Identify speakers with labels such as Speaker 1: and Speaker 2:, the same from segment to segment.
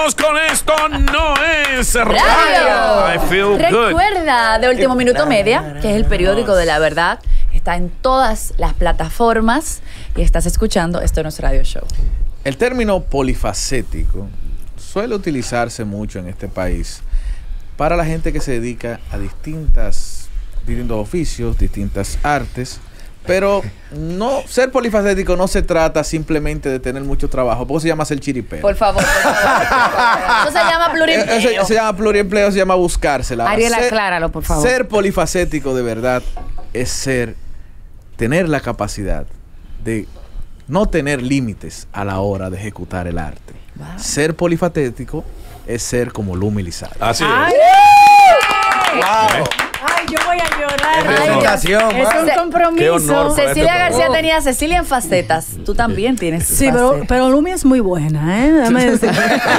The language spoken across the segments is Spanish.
Speaker 1: Seguimos con Esto No Es Radio. I feel good.
Speaker 2: Recuerda de Último Minuto Media, que es el periódico de la verdad. Está en todas las plataformas y estás escuchando Esto No Es Radio Show.
Speaker 3: El término polifacético suele utilizarse mucho en este país para la gente que se dedica a distintos oficios, distintas artes. Pero no, ser polifacético no se trata simplemente de tener mucho trabajo, porque se llama ser chiripero.
Speaker 2: Por favor. Eso se llama pluriempleo.
Speaker 3: Se llama pluriempleo, se llama buscársela.
Speaker 4: Ariel, acláralo, por favor.
Speaker 3: Ser polifacético de verdad es tener la capacidad de no tener límites a la hora de ejecutar el arte. Wow. Ser polifacético es ser como Lumi Lizardo.
Speaker 1: Así es.
Speaker 5: ¡Wow!
Speaker 4: Ay, yo voy a llorar.
Speaker 5: Presentación.
Speaker 4: Es un compromiso.
Speaker 1: honor.
Speaker 2: Cecilia García tenía Cecilia en facetas. Tú también tienes facetas.
Speaker 4: pero Lumi es muy buena, ¿eh? Déjame decir.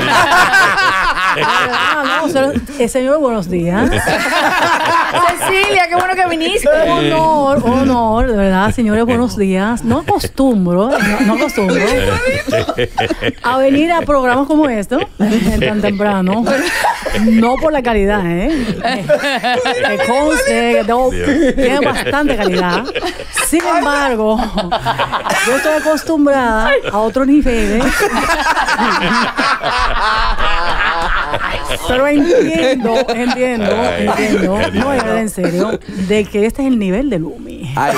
Speaker 4: Señor, buenos días.
Speaker 2: Cecilia, qué bueno que viniste.
Speaker 4: Honor, de verdad, señores, buenos días. No acostumbro a venir a programas como estos tan temprano. No por la calidad, que conste, tiene bastante calidad. Sin embargo, yo estoy acostumbrada a otros niveles. Pero entiendo, no es en serio, de que este es el nivel de Lumi.
Speaker 2: Bella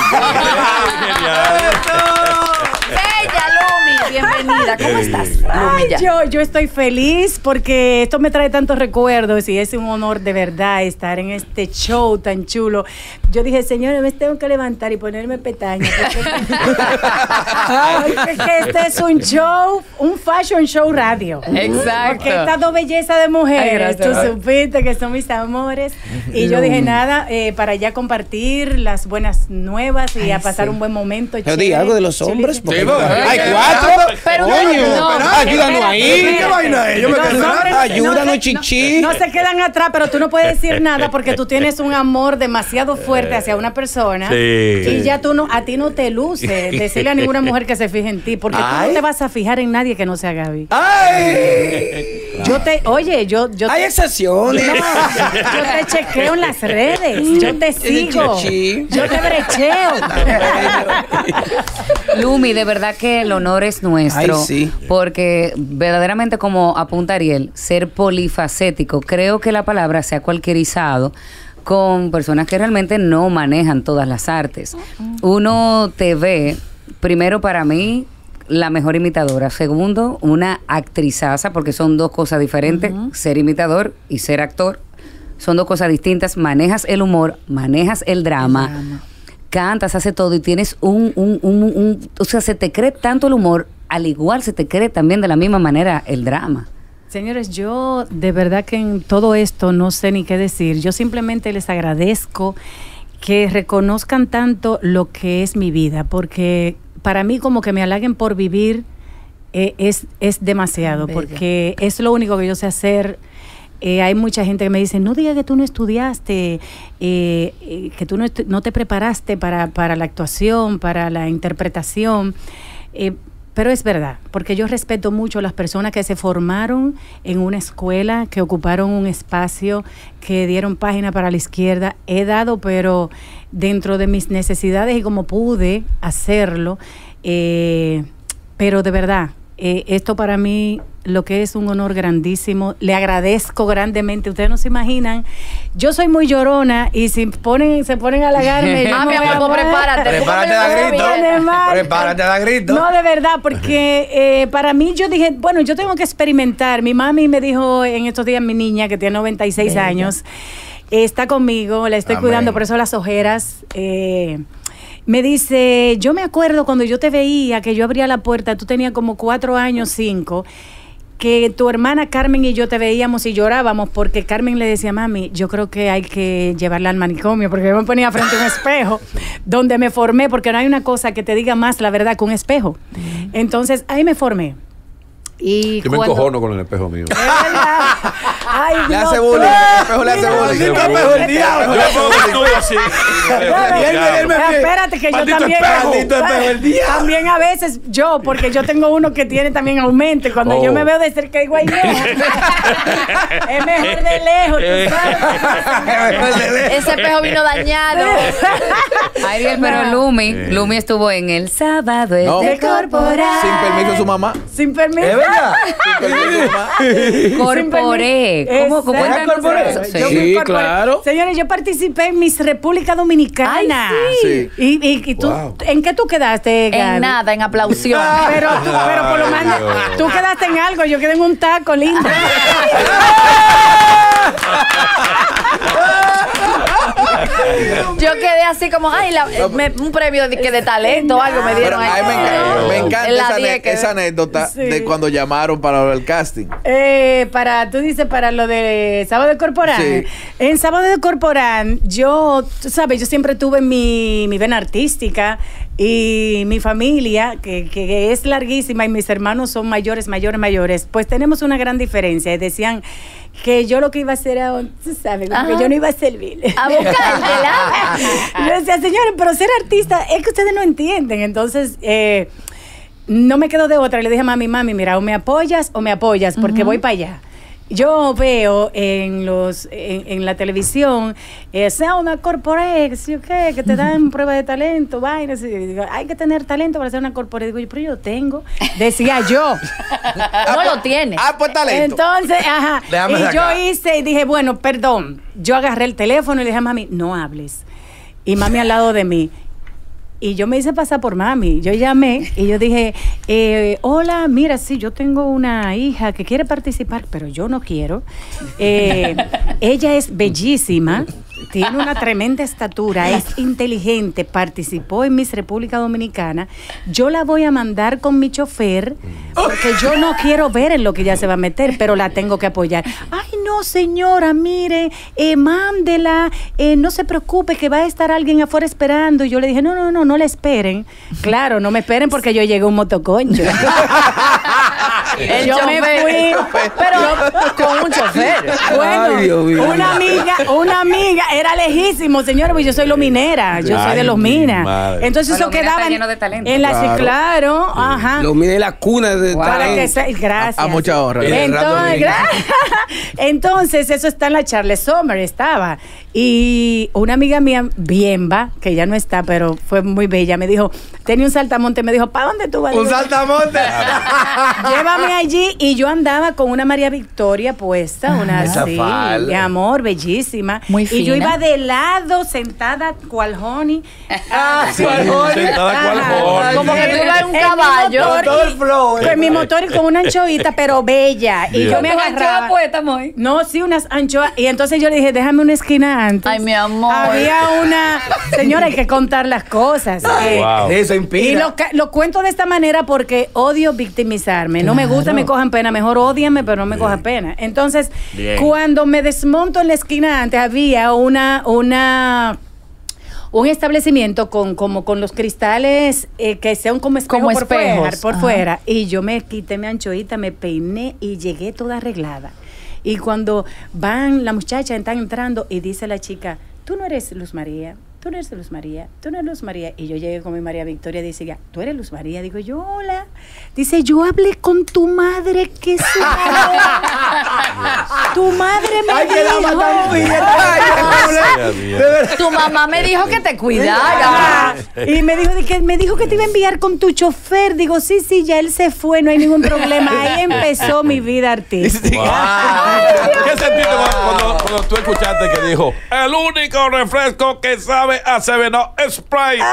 Speaker 2: Lumi, bienvenida. ¿Cómo estás?
Speaker 4: Ay, yo estoy feliz porque esto me trae tantos recuerdos y es un honor de verdad estar en este show tan chulo. Yo dije, señores, me tengo que levantar y ponerme pestañas. Porque este es un show, un fashion show radio.
Speaker 2: Exacto.
Speaker 4: Porque estas dos bellezas de mujeres, tú supiste que son mis amores. Y yo dije, nada, para ya compartir las buenas nuevas y a pasar un buen momento.
Speaker 5: Yo di algo de los hombres. Porque hay
Speaker 2: cuatro. Pero
Speaker 5: ayúdanos ahí. ¿Qué vaina es? Ayúdanos, chichi.
Speaker 4: No se quedan atrás, pero tú no puedes decir nada porque tú tienes un amor demasiado fuerte hacia una persona y ya a ti no te luce decirle a ninguna mujer que se fije en ti, porque tú no te vas a fijar en nadie que no sea Gaby. Hay
Speaker 5: excepciones.
Speaker 4: No, yo te chequeo en las redes, yo te sigo, yo te brecheo.
Speaker 6: Lumi, de verdad que el honor es nuestro.
Speaker 5: Ay, sí.
Speaker 6: Porque verdaderamente, como apunta Ariel, ser polifacético, creo que la palabra se ha cualquierizado con personas que realmente no manejan todas las artes. Uno te ve, primero, para mí, la mejor imitadora. Segundo, una actrizaza, porque son dos cosas diferentes. Ser imitador y ser actor son dos cosas distintas. Manejas el humor, manejas el drama. Cantas, hace todo y tienes o sea, se te cree tanto el humor, al igual se te cree también de la misma manera el drama.
Speaker 4: Señores, yo de verdad que en todo esto no sé ni qué decir. Yo simplemente les agradezco que reconozcan tanto lo que es mi vida, porque para mí como que me halaguen por vivir es demasiado, porque es lo único que yo sé hacer. Hay mucha gente que me dice, no diga que tú no estudiaste, que tú no te preparaste para la actuación, para la interpretación. Pero es verdad, porque yo respeto mucho a las personas que se formaron en una escuela, que ocuparon un espacio, que dieron página para la izquierda. He dado, pero dentro de mis necesidades y como pude hacerlo. Pero de verdad, esto para mí lo que es un honor grandísimo. Le agradezco grandemente. Ustedes no se imaginan. Yo soy muy llorona y si se ponen a halagarme.
Speaker 2: Mi amor, prepárate.
Speaker 5: Prepárate a grito. Prepárate a grito.
Speaker 4: No, de verdad, porque para mí yo dije, bueno, yo tengo que experimentar. Mi mami me dijo en estos días, mi niña, que tiene 96 años, está conmigo, la estoy cuidando, por eso las ojeras. Me dice, yo me acuerdo cuando yo te veía, que yo abría la puerta, tú tenías como 4 años, 5, que tu hermana Carmen y yo te veíamos y llorábamos porque Carmen le decía, mami, yo creo que hay que llevarla al manicomio, porque yo me ponía frente a un espejo donde me formé, porque no hay una cosa que te diga más la verdad que un espejo. Entonces, ahí me formé. Y
Speaker 1: yo me encojono con el espejo mío.
Speaker 4: Es verdad. Ay,
Speaker 3: Le
Speaker 4: no,
Speaker 3: hace bullying. El espejo le hace bullying.
Speaker 5: Maldito espejo el diablo.
Speaker 1: Yo pongo estudio así.
Speaker 4: Espérate, que yo
Speaker 1: Maldito
Speaker 4: también
Speaker 1: espejo.
Speaker 5: Maldito espejo el diablo.
Speaker 4: también a veces yo, porque yo tengo uno que tiene también aumento y cuando yo me veo de cerca digo, ay no, es mejor de lejos, tú sabes.
Speaker 2: Ese espejo vino dañado.
Speaker 6: Ariel, pero Lumi estuvo en el sábado
Speaker 3: No.
Speaker 6: de corporal.
Speaker 3: Sin permiso de su mamá.
Speaker 4: Sin permiso.
Speaker 5: ¿Es verdad?
Speaker 3: Sin permiso de su mamá.
Speaker 6: Corporé. ¿Cómo?
Speaker 4: Exacto.
Speaker 6: Cuéntanos
Speaker 5: corporé?
Speaker 6: eso.
Speaker 4: Yo
Speaker 6: Sí.
Speaker 4: fui
Speaker 5: Sí,
Speaker 4: corporé.
Speaker 5: claro.
Speaker 4: Señores, yo participé en Miss República Dominicana.
Speaker 2: Ay,
Speaker 3: sí.
Speaker 4: Y tú,
Speaker 5: Wow.
Speaker 4: ¿en qué tú quedaste, Gaby?
Speaker 2: En nada, en aplausión.
Speaker 4: Pero por lo menos tú quedaste en algo, yo quedé en un taco lindo.
Speaker 2: Yo quedé así como, ay, un premio de talento o algo me
Speaker 3: Pero
Speaker 2: dieron
Speaker 3: a mí me encanta
Speaker 2: En la
Speaker 3: esa,
Speaker 2: 10 que-
Speaker 3: esa anécdota
Speaker 4: Sí.
Speaker 3: de cuando llamaron para el casting.
Speaker 4: Tú dices para lo de Sábado de Corporán.
Speaker 3: Sí.
Speaker 4: En Sábado de Corporán, yo, tú sabes, yo siempre tuve mi vena artística y mi familia, que es larguísima y mis hermanos son mayores, pues tenemos una gran diferencia. Y decían que yo lo que iba a hacer era, tú sabes, como que
Speaker 2: Ajá.
Speaker 4: yo no iba a servir.
Speaker 2: A buscártela.
Speaker 4: Yo decía, señores, pero ser artista es que ustedes no entienden. Entonces, no me quedo de otra. Le dije a mami, mira, o me apoyas, porque voy para allá. Yo veo en la televisión, sea una corporate, que te dan prueba de talento, vainas. Y digo, hay que tener talento para hacer una corporate. Digo, pero yo tengo. Decía yo.
Speaker 2: No lo tiene.
Speaker 3: Pues talento.
Speaker 4: Entonces, ajá.
Speaker 5: Déjame
Speaker 4: Y yo
Speaker 5: sacar.
Speaker 4: hice y dije, bueno, perdón. Yo agarré el teléfono y le dije a mami, no hables. Y mami al lado de mí. Y yo me hice pasar por mami. Yo llamé y yo dije, hola, mira, sí, yo tengo una hija que quiere participar, pero yo no quiero. Ella es bellísima, tiene una tremenda estatura, es inteligente, participó en Miss República Dominicana. Yo la voy a mandar con mi chofer porque yo no quiero ver en lo que ella se va a meter, pero la tengo que apoyar. Ay, no, señora, mire, mándela, no se preocupe que va a estar alguien afuera esperando. Y yo le dije, no la esperen. Claro, no me esperen porque yo llegué a un motoconcho.
Speaker 2: El
Speaker 4: Yo me
Speaker 2: chofer.
Speaker 4: fui,
Speaker 2: Pero con un chofer.
Speaker 5: Ay, Dios mío.
Speaker 4: Bueno, una amiga, era lejísimo, señora, porque yo soy lominera, yo soy de los
Speaker 1: mi
Speaker 4: minas.
Speaker 1: madre.
Speaker 4: Entonces
Speaker 6: Pero
Speaker 4: eso
Speaker 6: Lomina está
Speaker 4: quedaba
Speaker 6: lleno de talento.
Speaker 4: en la
Speaker 3: Claro.
Speaker 4: claro, ajá.
Speaker 5: Lo mide la cuna de
Speaker 6: Wow.
Speaker 4: Para que
Speaker 5: talento.
Speaker 4: sea, gracias.
Speaker 3: A mucha honra.
Speaker 4: Entonces, eso está en la Charles Sommer, estaba. Y una amiga mía, Bienva, que ya no está, pero fue muy bella, me dijo, tenía un saltamonte, me dijo, ¿para dónde tú vas?
Speaker 5: Un
Speaker 4: Digo,
Speaker 5: saltamonte.
Speaker 4: llévame allí. Y yo andaba con una María Victoria puesta, una
Speaker 5: Esa
Speaker 4: así,
Speaker 5: falda.
Speaker 4: mi amor, bellísima.
Speaker 2: Muy
Speaker 4: Y yo
Speaker 2: fina.
Speaker 4: iba de lado, sentada, cual honey.
Speaker 1: Sentada cual honey.
Speaker 2: Como que tú ibas en un
Speaker 4: En mi
Speaker 2: caballo.
Speaker 4: motor
Speaker 5: Todo el
Speaker 4: y-
Speaker 5: flow.
Speaker 4: Con mi motor y con una anchoita, pero bella. Y yo me agarraba. No, sí, unas anchoas. Y entonces yo le dije, déjame una esquina antes.
Speaker 2: Ay, mi amor.
Speaker 4: Había una... Señora, hay que contar las cosas.
Speaker 1: Wow.
Speaker 5: Eso
Speaker 4: Y
Speaker 5: inspira.
Speaker 4: lo cuento de esta manera porque odio victimizarme. No me gusta, me cojan pena. Mejor ódiame, pero no me cojan pena. Entonces,
Speaker 1: Bien.
Speaker 4: cuando me desmonto en la esquina antes, había un establecimiento con los cristales que sean como espejo
Speaker 2: Como
Speaker 4: por
Speaker 2: espejos.
Speaker 4: fuera, por
Speaker 2: Ajá.
Speaker 4: fuera. Y yo me quité mi anchoita, me peiné y llegué toda arreglada. Y cuando van, la muchacha están entrando y dice la chica, tú no eres Luz María, tú no eres Luz María, tú no eres Luz María. Y yo llegué con mi María Victoria y dice, ya, tú eres Luz María. Digo yo, hola. Dice, yo hablé con tu madre, que su tu madre me
Speaker 5: Ay, que dama tan
Speaker 4: dijo.
Speaker 5: fina. Ay,
Speaker 1: Gracias,
Speaker 5: de
Speaker 1: Dios.
Speaker 5: verdad.
Speaker 2: Tu mamá me dijo que te cuidara.
Speaker 4: Ah, y me dijo que te iba a enviar con tu chofer. Digo, sí, ya él se fue, no hay ningún problema. Ahí empezó mi vida artística.
Speaker 1: ¿Qué sentiste cuando tú escuchaste que dijo el único refresco que sabe a Seveno es Sprite?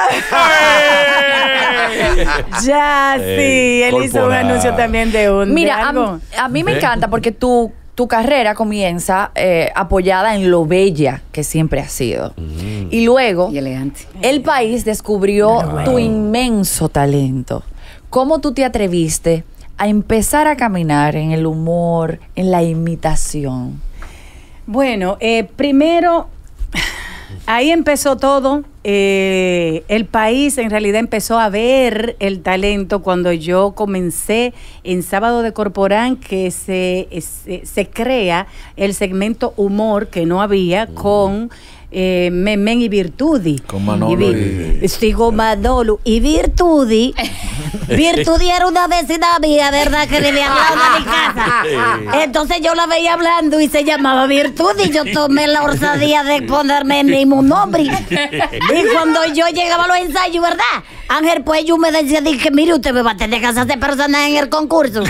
Speaker 1: ¡Ay!
Speaker 4: Ya, sí, él hizo un
Speaker 1: corporal.
Speaker 4: anuncio también de un
Speaker 2: Mira,
Speaker 4: de algo.
Speaker 2: a mí me encanta porque tu carrera comienza apoyada en lo bella que siempre has sido. Y luego,
Speaker 6: Y elegante.
Speaker 2: el país descubrió tu inmenso talento. ¿Cómo tú te atreviste a empezar a caminar en el humor, en la imitación?
Speaker 4: Bueno, primero, ahí empezó todo. El país en realidad empezó a ver el talento cuando yo comencé en Sábado de Corporán, que se crea el segmento humor que no había con Memen y Virtudi.
Speaker 3: Con Manolo
Speaker 4: Sigo Manolo y Virtudi. Virtudi era una vecina mía, ¿verdad? Que vivía hablando de mi casa. Entonces yo la veía hablando y se llamaba Virtudi. Yo tomé la osadía de ponerme el mismo nombre. Y cuando yo llegaba a los ensayos, ¿verdad? Ángel, pues yo me decía, dije, mire, usted me va a tener que hacer personaje en el concurso.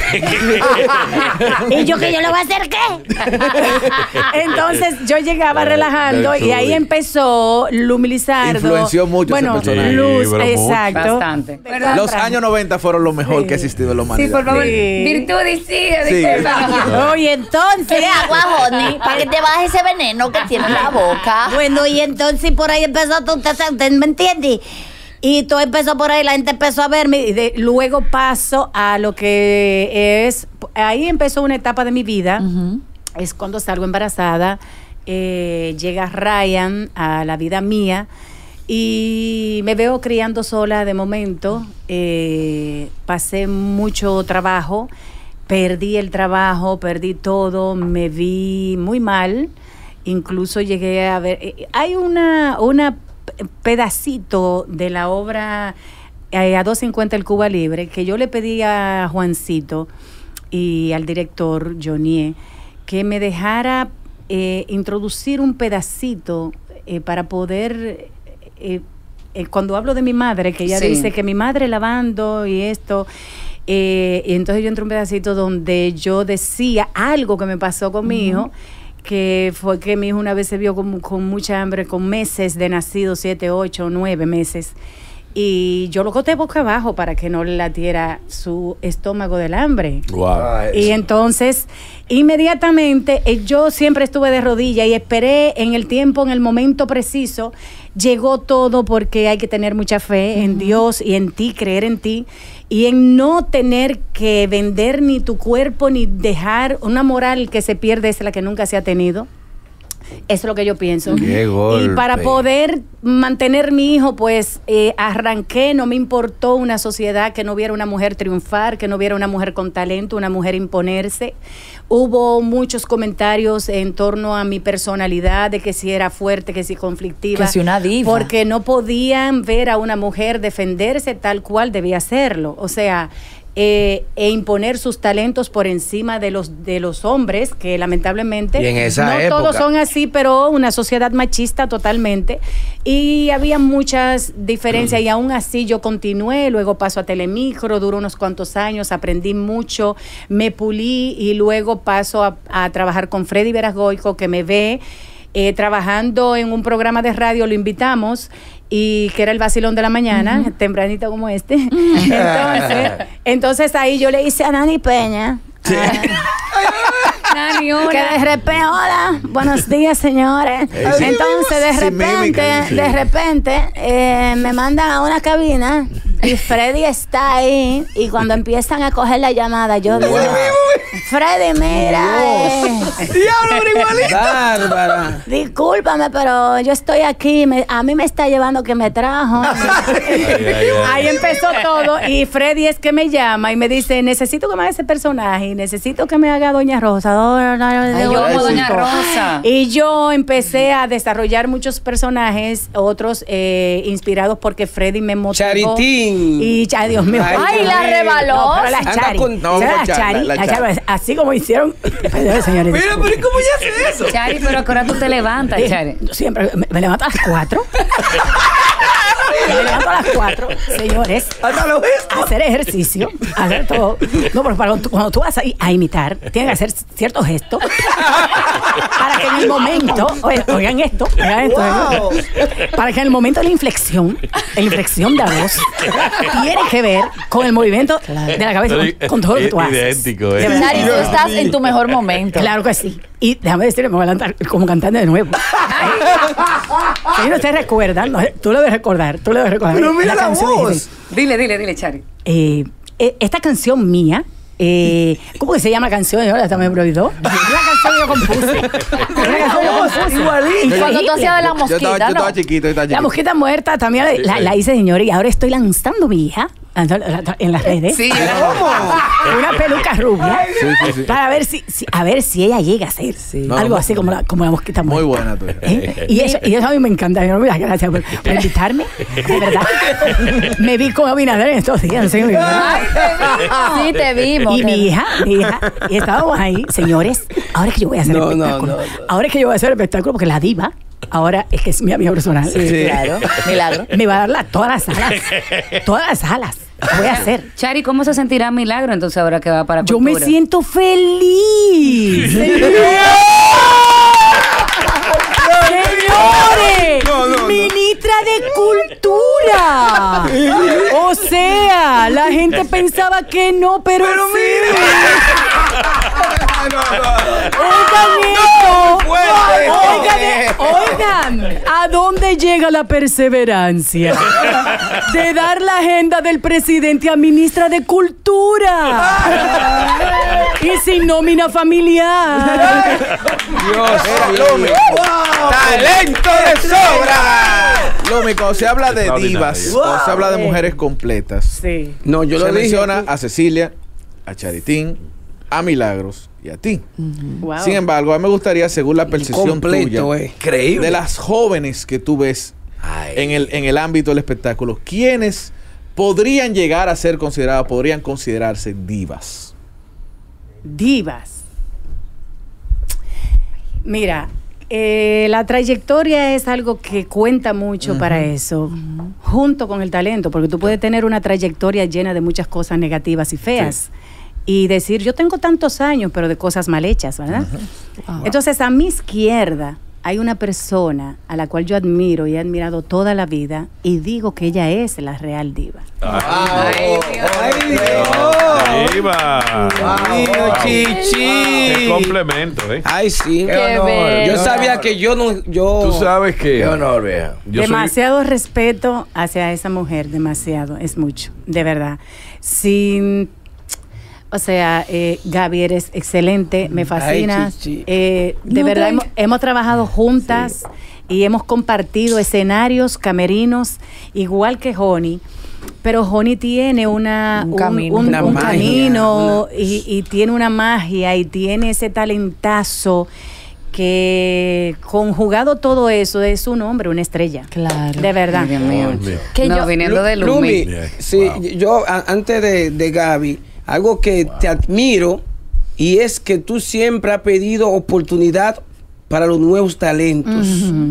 Speaker 4: Y yo, ¿que yo le voy a hacer qué? Entonces yo llegaba relajando y ahí empezó Lumi Lizardo.
Speaker 3: Influenció mucho ese personaje.
Speaker 4: Luz,
Speaker 1: Sí, pero
Speaker 4: exacto.
Speaker 6: Bastante.
Speaker 3: Los años 90 fueron lo mejor que ha existido en la humanidad.
Speaker 6: Sí, por favor.
Speaker 4: Sí.
Speaker 6: Virtud y sigue.
Speaker 3: Sí.
Speaker 4: Oye, entonces.
Speaker 2: ¿Qué agua, Honey? Para que te baje ese veneno que tiene en la boca.
Speaker 4: Bueno, y entonces por ahí empezó todo, usted me entiende. Y todo empezó por ahí, la gente empezó a verme. Y luego paso a lo que es. Ahí empezó una etapa de mi vida. Es cuando salgo embarazada. Llega Ryan a la vida mía. Y me veo criando sola de momento. Pasé mucho trabajo. Perdí el trabajo, perdí todo. Me vi muy mal. Incluso llegué a ver. Hay una pedacito de la obra a 250 el Cuba Libre que yo le pedí a Juancito y al director Johnny que me dejara introducir un pedacito para poder cuando hablo de mi madre, que ella dice que mi madre lavando y esto, y entonces yo entré un pedacito donde yo decía algo que me pasó con mi hijo, que fue que mi hijo una vez se vio con mucha hambre, con meses de nacido, 7, 8, 9 meses. Y yo lo coté boca abajo para que no le latiera su estómago del hambre.
Speaker 1: Wow.
Speaker 4: Y entonces, inmediatamente, yo siempre estuve de rodillas y esperé en el tiempo, en el momento preciso. Llegó todo porque hay que tener mucha fe en Dios y en ti, creer en ti. Y en no tener que vender ni tu cuerpo, ni dejar una moral que se pierde, es la que nunca se ha tenido. Eso es lo que yo pienso.
Speaker 3: Qué golpe.
Speaker 4: Y para poder mantener mi hijo, pues arranqué, no me importó una sociedad que no viera una mujer triunfar, que no viera una mujer con talento, una mujer imponerse. Hubo muchos comentarios en torno a mi personalidad, de que si era fuerte, que si conflictiva.
Speaker 2: Que si una diva.
Speaker 4: Porque no podían ver a una mujer defenderse tal cual debía hacerlo. O sea, e imponer sus talentos por encima de los hombres, que lamentablemente
Speaker 5: Y en esa
Speaker 4: no
Speaker 5: época.
Speaker 4: todos son así, pero una sociedad machista totalmente. Y había muchas diferencias y aún así yo continué, luego paso a Telemicro, duró unos cuantos años, aprendí mucho, me pulí y luego paso a trabajar con Freddy Verasgoico, que me ve trabajando en un programa de radio, lo invitamos, y que era el vacilón de la mañana, tempranito como este. Entonces ahí yo le hice a Nani Peña.
Speaker 6: Nani, hola.
Speaker 4: Que de repente, hola, buenos días, señores. Entonces, de repente, me mandan a una cabina y Freddy está ahí. Y cuando empiezan a coger la llamada, yo digo, Freddy, mira,
Speaker 5: Bárbara.
Speaker 4: discúlpame, pero yo estoy aquí. A mí me está llevando que me trajo. Ahí empezó todo. Y Freddy es que me llama y me dice, necesito que me haga ese personaje. Necesito que me haga Doña Rosa.
Speaker 6: Yo amo Doña Rosa.
Speaker 4: Y yo empecé a desarrollar muchos personajes, otros inspirados porque Freddy me motivó.
Speaker 5: Charitín.
Speaker 4: Y ya, Dios mío.
Speaker 2: Ay, la rebaló.
Speaker 4: No, pero la
Speaker 5: Anda
Speaker 4: Chari.
Speaker 5: con-
Speaker 3: no,
Speaker 4: la
Speaker 3: con
Speaker 4: Chari,
Speaker 3: la
Speaker 4: la
Speaker 3: Chari.
Speaker 4: Chari, así como hicieron. Señores,
Speaker 5: Mira, pero ¿y cómo ya hace eso?
Speaker 6: Chari, pero ahora tú te levantas, Chari.
Speaker 4: yo siempre me levanto a las 4. Me levanto a las 4, señores.
Speaker 5: Hasta lo
Speaker 4: A hacer ejercicio, a hacer todo. No, pero cuando tú vas a imitar, tienes que hacer ciertos gestos para que en el momento, oigan esto, para que en el momento de la inflexión de la voz, tiene que ver con el movimiento de la cabeza, con todo lo que tú haces.
Speaker 1: Idéntico,
Speaker 4: De verdad.
Speaker 2: Dari, tú estás en tu mejor momento.
Speaker 4: Claro que sí. Y déjame decirle, me voy a levantar como cantante de nuevo. Si no te recuerdan, tú lo debes recordar,
Speaker 5: Pero mira la
Speaker 4: canción
Speaker 5: voz.
Speaker 4: dice,
Speaker 6: Dile, Chari.
Speaker 4: esta canción mía ¿cómo que se llama la canción? Ahora hasta me olvidó. Una canción que yo compuse. Una canción que yo compuse.
Speaker 2: Y cuando tú hacías de la mosquita,
Speaker 3: yo
Speaker 2: ¿no?
Speaker 3: estaba chiquito.
Speaker 4: La mosquita muerta también la hice, señor, y ahora estoy lanzando mi hija en las redes.
Speaker 2: Sí.
Speaker 4: Una peluca rubia.
Speaker 3: Sí.
Speaker 4: Para ver si ella llega a ser algo así como la mosquita muerta.
Speaker 3: Muy buena tu hija.
Speaker 4: Y eso a mí me encanta. Muchas gracias por invitarme. De verdad. Me vi con Abinader en estos días. Sí,
Speaker 2: te vimos.
Speaker 4: Y mi hija. Y estábamos ahí. Señores, ahora es que yo voy a hacer el espectáculo. Ahora es que yo voy a hacer el espectáculo porque la diva ahora es que es mi amiga personal.
Speaker 2: Sí, claro. Milagro.
Speaker 4: Me va a dar todas las salas. Todas las salas. Voy a hacer.
Speaker 6: Chari, ¿cómo se sentirá Milagro entonces ahora que va para
Speaker 4: Yo
Speaker 6: Cultura?
Speaker 4: me siento feliz. Señores, ministra de Cultura. O sea, la gente pensaba que no, pero sí. Oigan, ¿a dónde llega la perseverancia? De dar la agenda del presidente a ministra de Cultura. Y sin nómina familiar.
Speaker 5: Dios, Lomi. ¡Talento de sobra!
Speaker 3: Lomi, cuando se habla de divas, cuando se habla de mujeres completas,
Speaker 4: Sí.
Speaker 5: No, yo
Speaker 3: se
Speaker 5: lo dije.
Speaker 3: menciona a Cecilia, a Charitín, a Milagros y a ti.
Speaker 4: Wow.
Speaker 3: Sin embargo, a mí me gustaría, según la percepción
Speaker 5: Completo,
Speaker 3: tuya,
Speaker 5: increíble.
Speaker 3: de las jóvenes que tú ves en el ámbito del espectáculo, ¿quiénes podrían llegar a ser consideradas, podrían considerarse divas?
Speaker 4: Divas. Mira, la trayectoria es algo que cuenta mucho para eso, junto con el talento, porque tú puedes tener una trayectoria llena de muchas cosas negativas y feas. Y decir, yo tengo tantos años, pero de cosas mal hechas, ¿verdad? Entonces, a mi izquierda hay una persona a la cual yo admiro y he admirado toda la vida y digo que ella es la real diva.
Speaker 5: ¡Ay, Dios!
Speaker 1: Diva.
Speaker 5: Mío, Chichi.
Speaker 1: Qué complemento, ¿eh?
Speaker 5: Ay, sí.
Speaker 2: Qué bello.
Speaker 5: Yo sabía que yo no.
Speaker 1: Tú sabes que...
Speaker 7: Qué honor, vieja.
Speaker 1: yo soy-
Speaker 4: Demasiado respeto hacia esa mujer, demasiado, es mucho, de verdad. O sea, Gaby, eres excelente, me fascinas.
Speaker 5: Chichi.
Speaker 4: De
Speaker 2: No,
Speaker 4: verdad,
Speaker 2: tranqui-
Speaker 4: hemos trabajado juntas y hemos compartido escenarios, camerinos, igual que Joni. Pero Joni tiene
Speaker 2: Un camino.
Speaker 5: Una
Speaker 4: un
Speaker 5: magia,
Speaker 4: camino y tiene una magia y tiene ese talentazo que conjugado todo eso es un hombre, una estrella.
Speaker 2: Claro.
Speaker 4: De verdad.
Speaker 6: Ay, Dios mío.
Speaker 2: Que
Speaker 6: No,
Speaker 2: yo-
Speaker 6: viniendo de Lumi.
Speaker 5: Sí, yo antes de Gaby, algo que te admiro y es que tú siempre has pedido oportunidad para los nuevos talentos.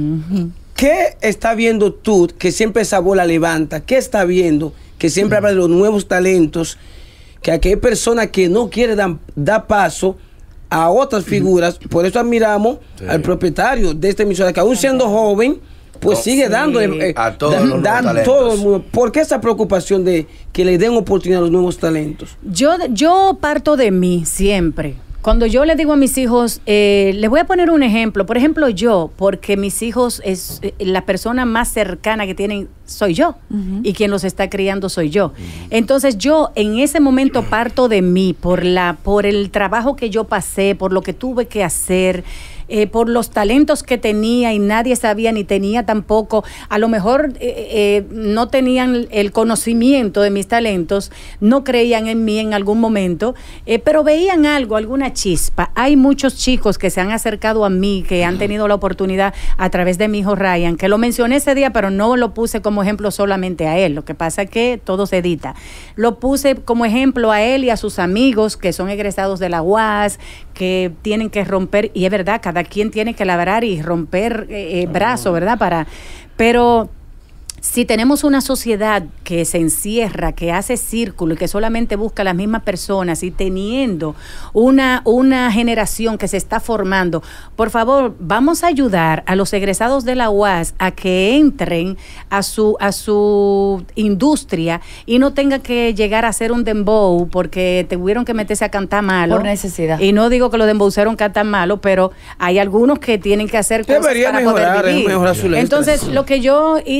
Speaker 5: ¿Qué está viendo tú que siempre esa bola levanta? ¿Qué está viendo que siempre habla de los nuevos talentos? Que aquí hay personas que no quieren dar paso a otras figuras. Por eso admiramos al propietario de esta emisora, que aún siendo joven, pues sigue dándole
Speaker 7: A todos los nuevos talentos.
Speaker 5: todo el mundo. ¿Por qué esa preocupación de que le den oportunidad a los nuevos talentos?
Speaker 4: Yo parto de mí siempre. Cuando yo le digo a mis hijos, les voy a poner un ejemplo. Por ejemplo, yo, porque mis hijos es la persona más cercana que tienen soy yo y quien los está criando soy yo. Entonces yo en ese momento parto de mí por el trabajo que yo pasé, por lo que tuve que hacer. Por los talentos que tenía y nadie sabía ni tenía tampoco, a lo mejor no tenían el conocimiento de mis talentos, no creían en mí en algún momento, pero veían algo, alguna chispa. Hay muchos chicos que se han acercado a mí, que han tenido la oportunidad a través de mi hijo Ryan, que lo mencioné ese día, pero no lo puse como ejemplo solamente a él, lo que pasa es que todo se edita. Lo puse como ejemplo a él y a sus amigos que son egresados de la UAS, que tienen que romper, y es verdad, cada quien tiene que labrar y romper brazos, ¿verdad? Pero si tenemos una sociedad que se encierra, que hace círculo y que solamente busca las mismas personas y teniendo una generación que se está formando, por favor, vamos a ayudar a los egresados de la UAS a que entren a su industria y no tengan que llegar a hacer un dembow porque tuvieron que meterse a cantar malo.
Speaker 2: Por necesidad.
Speaker 4: Y no digo que los dembowceros cantan malo, pero hay algunos que tienen que hacer cosas
Speaker 5: Debería
Speaker 4: para
Speaker 5: mejorar,
Speaker 4: poder vivir.
Speaker 5: mejorar su letra.
Speaker 4: Entonces, lo que yo hice fue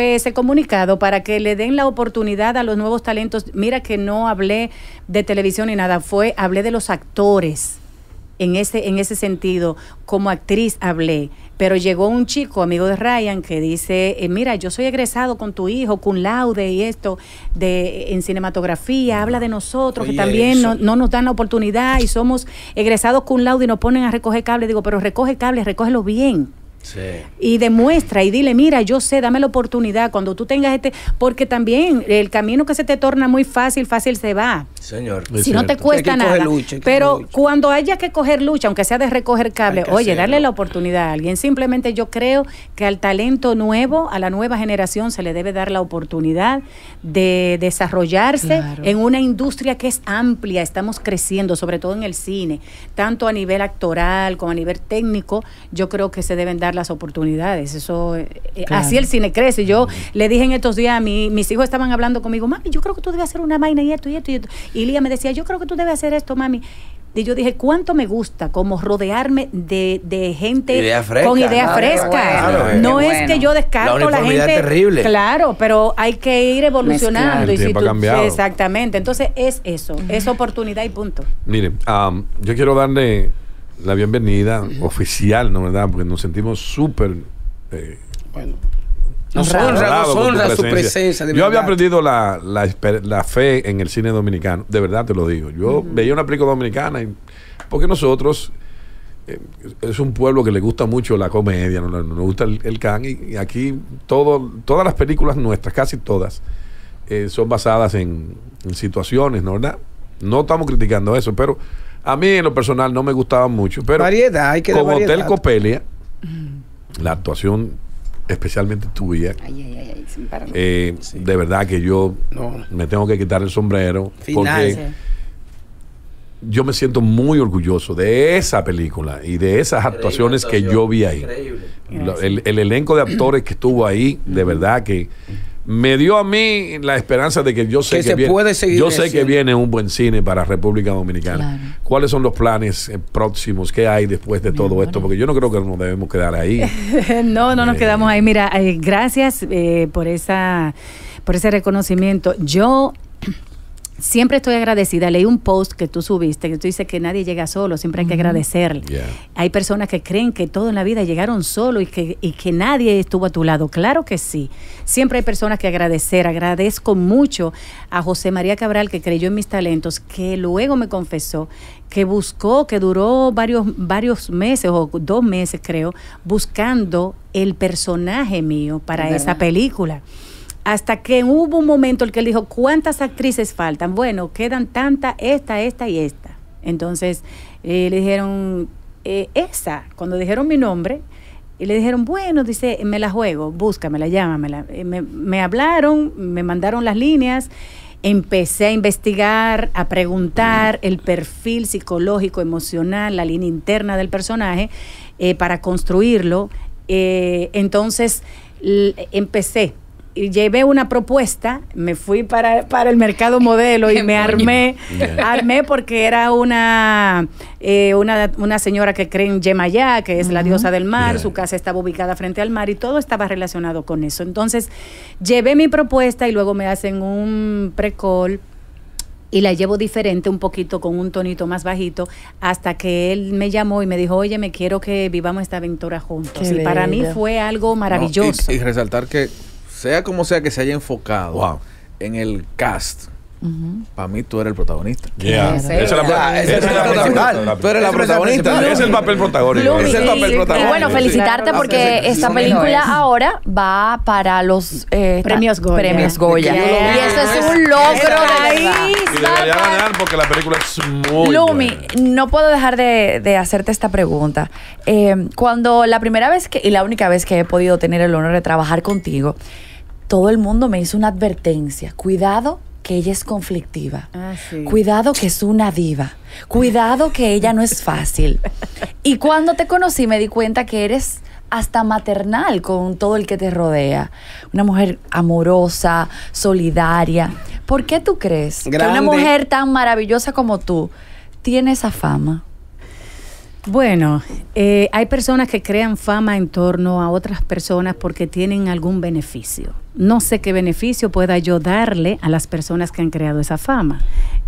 Speaker 4: fue ese comunicado para que le den la oportunidad a los nuevos talentos. Mira que no hablé de televisión ni nada, hablé de los actores. En ese sentido, como actriz hablé, pero llegó un chico, amigo de Ryan, que dice, mira, yo soy egresado con tu hijo, cum laude y esto, en cinematografía, habla de nosotros,
Speaker 5: Oye,
Speaker 4: que también
Speaker 5: no
Speaker 4: nos dan la oportunidad y somos egresados cum laude y nos ponen a recoger cables. Digo, pero recoge cables, recógelo bien.
Speaker 7: Sí.
Speaker 4: Y demuestra y dile, mira, yo sé, dame la oportunidad cuando tú tengas porque también el camino que se te torna muy fácil se va.
Speaker 7: Señor.
Speaker 1: Es
Speaker 4: Si no te
Speaker 1: cierto.
Speaker 4: cuesta
Speaker 5: Hay que coger
Speaker 4: nada.
Speaker 5: lucha, hay que
Speaker 4: Pero
Speaker 5: coger lucha.
Speaker 4: cuando haya que coger lucha, aunque sea de recoger cable,
Speaker 5: Hay que
Speaker 4: oye,
Speaker 5: hacerlo.
Speaker 4: darle la oportunidad a alguien. Simplemente yo creo que al talento nuevo, a la nueva generación, se le debe dar la oportunidad de desarrollarse
Speaker 2: Claro.
Speaker 4: en una industria que es amplia. Estamos creciendo, sobre todo en el cine, tanto a nivel actoral como a nivel técnico. Yo creo que se deben dar las oportunidades. Eso, así el cine crece. Yo le dije en estos días a mis hijos estaban hablando conmigo, mami, yo creo que tú debes hacer una vaina y esto y esto y esto. Y Lía me decía, yo creo que tú debes hacer esto, mami. Y yo dije, ¿cuánto me gusta como rodearme de gente
Speaker 7: Idea fresca,
Speaker 4: con ideas
Speaker 7: claro,
Speaker 4: frescas?
Speaker 7: claro,
Speaker 4: No
Speaker 6: qué
Speaker 4: es
Speaker 6: bueno.
Speaker 4: que yo descarto
Speaker 7: La
Speaker 4: la
Speaker 7: uniformidad
Speaker 4: gente.
Speaker 7: es terrible.
Speaker 4: Claro, pero hay que ir evolucionando.
Speaker 1: Mezclar. El
Speaker 4: Y si
Speaker 1: tiempo ha
Speaker 4: tú,
Speaker 1: cambiado.
Speaker 4: exactamente. Entonces es eso, es oportunidad y punto.
Speaker 1: Miren, yo quiero darle la bienvenida oficial, ¿no verdad? Porque nos sentimos súper
Speaker 5: Bueno, nos
Speaker 1: honrados con
Speaker 5: honra
Speaker 1: tu
Speaker 5: su presencia. De
Speaker 1: Yo había
Speaker 5: verdad.
Speaker 1: perdido la fe en el cine dominicano, de verdad te lo digo. Yo veía una película dominicana porque nosotros es un pueblo que le gusta mucho la comedia, nos gusta el can y aquí todas las películas nuestras, casi todas, son basadas en situaciones, ¿no verdad? No estamos criticando eso, pero a mí en lo personal no me gustaban mucho. Pero
Speaker 5: Variedad, hay que dar
Speaker 1: como Hotel
Speaker 5: variedad.
Speaker 1: Copelia, la actuación especialmente tuya,
Speaker 6: Ay, sin parar.
Speaker 1: de verdad que yo
Speaker 5: No.
Speaker 1: me tengo que quitar el sombrero
Speaker 5: Final.
Speaker 1: porque
Speaker 4: Sí.
Speaker 1: yo me siento muy orgulloso de esa película y de esas actuaciones que yo vi ahí.
Speaker 7: Increíble.
Speaker 1: El elenco de actores que estuvo ahí, de verdad que me dio a mí la esperanza de que yo sé
Speaker 5: Que
Speaker 1: que,
Speaker 5: se
Speaker 1: viene,
Speaker 5: puede seguir
Speaker 1: yo sé que
Speaker 5: haciendo.
Speaker 1: viene un buen cine para República Dominicana.
Speaker 2: Claro.
Speaker 1: ¿Cuáles son los planes próximos? ¿Qué hay después de todo esto? Porque yo no creo que nos debemos quedar ahí.
Speaker 4: No nos quedamos ahí. Mira, gracias por ese reconocimiento. Yo siempre estoy agradecida. Leí un post que tú subiste, que tú dices que nadie llega solo, siempre hay que agradecerle.
Speaker 1: Yeah.
Speaker 4: Hay personas que creen que todo en la vida llegaron solo y que nadie estuvo a tu lado. Claro que sí. Siempre hay personas que agradecer. Agradezco mucho a José María Cabral, que creyó en mis talentos, que luego me confesó que buscó, que duró varios meses o 2 meses creo, buscando el personaje mío para
Speaker 6: ¿Verdad?
Speaker 4: esa película. Hasta que hubo un momento en que él dijo, ¿cuántas actrices faltan? Bueno, quedan tantas, esta y esta. Entonces le dijeron, esa, cuando dijeron mi nombre, y le dijeron, bueno, dice, me la juego, búscamela, llámamela. Me hablaron, me mandaron las líneas, empecé a investigar, a preguntar el perfil psicológico, emocional, la línea interna del personaje, para construirlo. Entonces empecé. Y llevé una propuesta, me fui para el mercado modelo y me armé porque era una señora que cree en Yemayá, que es la diosa del mar, su casa estaba ubicada frente al mar y todo estaba relacionado con eso. Entonces, llevé mi propuesta y luego me hacen un pre-call y la llevo diferente un poquito, con un tonito más bajito, hasta que él me llamó y me dijo, oye, me quiero que vivamos esta aventura juntos.
Speaker 2: Qué
Speaker 4: Y para mí
Speaker 2: bello.
Speaker 4: fue algo maravilloso.
Speaker 3: No, y resaltar que sea como sea que se haya enfocado
Speaker 1: Wow.
Speaker 3: en el cast, para mí tú eres el protagonista.
Speaker 1: Yeah.
Speaker 6: Sí.
Speaker 1: Esa es la
Speaker 3: Ese es el principal. Tú eres la protagonista.
Speaker 1: Es el papel protagónico.
Speaker 2: Lumi,
Speaker 3: Es el papel
Speaker 2: y
Speaker 3: protagónico.
Speaker 2: bueno, felicitarte
Speaker 4: Claro,
Speaker 2: porque
Speaker 4: sí,
Speaker 2: esta
Speaker 6: sí,
Speaker 2: película
Speaker 6: sí.
Speaker 2: ahora va para los
Speaker 4: Premios Goya.
Speaker 2: Premios Goya.
Speaker 4: Yeah.
Speaker 2: Y eso es un logro de verdad.
Speaker 1: Y debería ganar porque la película es muy
Speaker 2: Lumi,
Speaker 1: buena.
Speaker 2: no puedo dejar de hacerte esta pregunta. Cuando la primera vez y la única vez que he podido tener el honor de trabajar contigo, todo el mundo me hizo una advertencia. Cuidado que ella es conflictiva.
Speaker 4: Ah, sí.
Speaker 2: Cuidado que es una diva. Cuidado que ella no es fácil. Y cuando te conocí me di cuenta que eres hasta maternal con todo el que te rodea. Una mujer amorosa, solidaria. ¿Por qué tú crees que una
Speaker 5: Grande.
Speaker 2: mujer tan maravillosa como tú tiene esa fama?
Speaker 4: Bueno, hay personas que crean fama en torno a otras personas porque tienen algún beneficio. No sé qué beneficio pueda yo darle a las personas que han creado esa fama.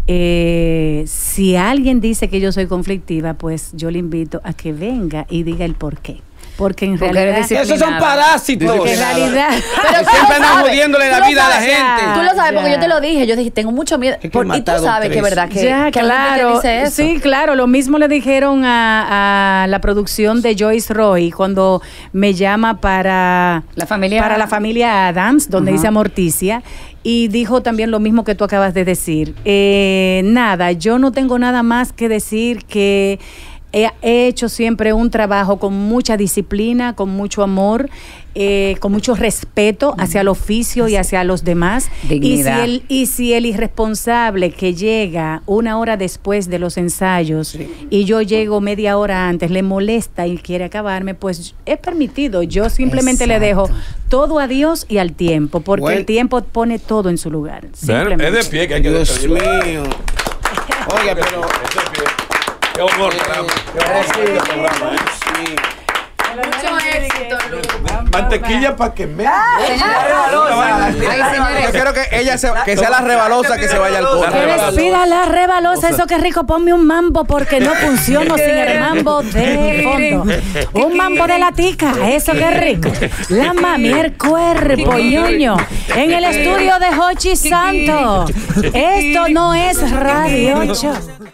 Speaker 4: Si alguien dice que yo soy conflictiva, pues yo le invito a que venga y diga el por qué. Porque en realidad
Speaker 5: esos son parásitos.
Speaker 4: Porque en realidad
Speaker 5: Pero siempre andan jodiéndole la vida a la gente.
Speaker 2: Tú lo sabes porque yo te lo dije. Yo dije, tengo mucho miedo.
Speaker 5: Es que
Speaker 2: Y tú sabes que es verdad que,
Speaker 4: ya,
Speaker 2: que
Speaker 4: claro,
Speaker 2: dice eso.
Speaker 4: sí, claro, lo mismo le dijeron a la producción de Joyce Roy cuando me llama para
Speaker 6: La familia
Speaker 4: Adams, donde dice Morticia, y dijo también lo mismo que tú acabas de decir. Nada, yo no tengo nada más que decir que he hecho siempre un trabajo con mucha disciplina, con mucho amor, con mucho respeto hacia el oficio y hacia los demás.
Speaker 6: Dignidad.
Speaker 4: Y si el irresponsable que llega una hora después de los ensayos y yo llego media hora antes, le molesta y quiere acabarme, pues es permitido. Yo simplemente le dejo todo a Dios y al tiempo, porque el tiempo pone todo en su lugar.
Speaker 1: Bueno, es de pie que hay que
Speaker 5: Dios
Speaker 1: despedirlo.
Speaker 5: mío. Oiga, pero...
Speaker 1: Es de pie. Qué honor, caramba. Qué honor este programa,
Speaker 2: Mucho éxito, Lu.
Speaker 1: Mantequilla para que me.
Speaker 6: Ay, señores.
Speaker 3: Yo quiero que ella que sea la rebalosa que se vaya al
Speaker 1: La
Speaker 3: coro.
Speaker 4: Que
Speaker 1: rebalosa.
Speaker 4: despida la rebalosa, eso que rico, ponme un mambo porque no funciono sin el mambo de fondo. Un mambo de la tica, eso que rico. La mami, el cuerpo, ñoño. En el estudio de Hochi Santo. Esto no es Radio 8.